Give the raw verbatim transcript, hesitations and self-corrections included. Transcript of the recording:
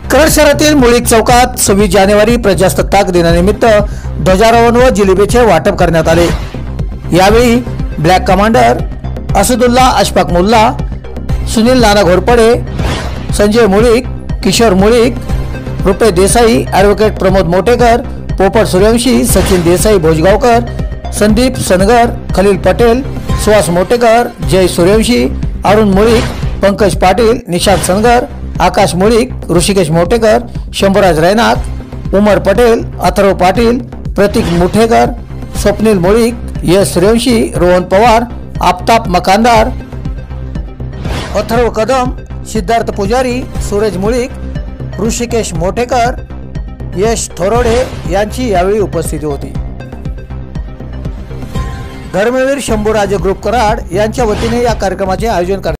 कराड शहरातील मुळीक चौकात सव्वीस जानेवारी प्रजासत्ताक दिनानिमित्त ध्वजारोहण व जिलेबीचे वाटप करण्यात आले। यावेळी black commander Asadulla Ashfaq Mulla, Sunil Nana Ghorpade, Sanjay Mulik, Kishor Mulik, Rupesh Desai, advocate Pramod Motekar, Popat Suryavanshi, Sachin Desai भोजगावकर, Sandeep Sangar, Khalil Patel, Suhas मोटेकर, जय सूर्यवंशी, अरुण मुळीक, पंकज पाटील, निशांत सनगर, आकाश मुळीक, ऋषिकेश मोटेकर, शंभूराज रैनाक, उमर पटेल, अथर्व पाटील, प्रतीक मुठेकर, स्वप्नील मुळीक, यश सूर्यवंशी, रोहन पवार, आफताब मकानदार, अथर्व कदम, सिद्धार्थ पुजारी, सूरज मुळीक, ऋषिकेश मोटेकर, यश थोरोडे यांची यावेळी उपस्थिती होती। धर्मवीर शंभूराज ग्रुप कराड यांच्या वतीने या कार्यक्रमाचे आयोजन करण्यात